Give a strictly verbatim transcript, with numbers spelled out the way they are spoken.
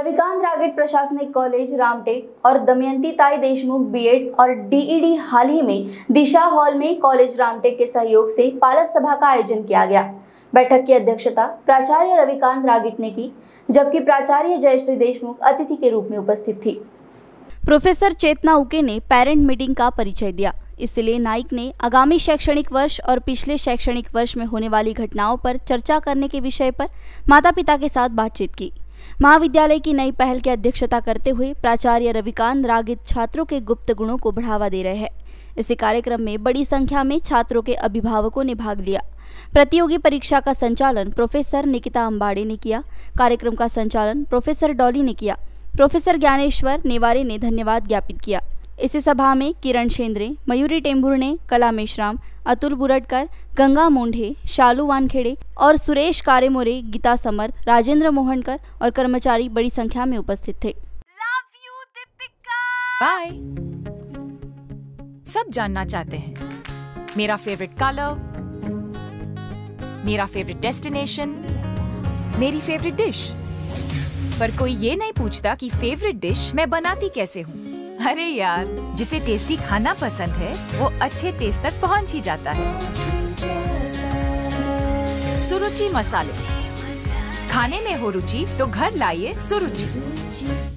रविकांत रागिट प्रशासनिक कॉलेज रामटेक और दमयंती ताई देशमुख बीएड और डीईडी हाल ही में दिशा हॉल में कॉलेज रामटेक के सहयोग से पालक सभा का आयोजन किया गया। बैठक की अध्यक्षता प्राचार्य रविकांत रागिट ने की, जबकि प्राचार्य जयश्री देशमुख अतिथि के रूप में उपस्थित थी। प्रोफेसर चेतना उके ने पेरेंट मीटिंग का परिचय दिया। इसलिए नाइक ने आगामी शैक्षणिक वर्ष और पिछले शैक्षणिक वर्ष में होने वाली घटनाओं पर चर्चा करने के विषय पर माता पिता के साथ बातचीत की। महाविद्यालय की नई पहल की अध्यक्षता करते हुए प्राचार्य रविकांत रागिट छात्रों के गुप्त गुणों को बढ़ावा दे रहे हैं। इसी कार्यक्रम में बड़ी संख्या में छात्रों के अभिभावकों ने भाग लिया। प्रतियोगी परीक्षा का संचालन प्रोफेसर निकिता अंबाड़े ने किया। कार्यक्रम का संचालन प्रोफेसर डॉली ने किया। प्रोफेसर ज्ञानेश्वर नेवारे ने धन्यवाद ज्ञापित किया। इसी सभा में किरण शेंद्रे, मयूरी टेम्बुर्णे, कला मेश्राम, अतुल बुरटकर, गंगा मोंढे, शालू वानखेड़े और सुरेश कारेमोरे, गीता समर्थ, राजेंद्र मोहनकर और कर्मचारी बड़ी संख्या में उपस्थित थे। बाय। सब जानना चाहते हैं मेरा फेवरेट कलर, मेरा फेवरेट डेस्टिनेशन, मेरी फेवरेट डिश, पर कोई ये नहीं पूछता कि फेवरेट डिश मैं बनाती कैसे हूँ। अरे यार, जिसे टेस्टी खाना पसंद है वो अच्छे टेस्ट तक पहुंच ही जाता है। सुरुचि मसाले, खाने में हो रुचि तो घर लाइए सुरुचि।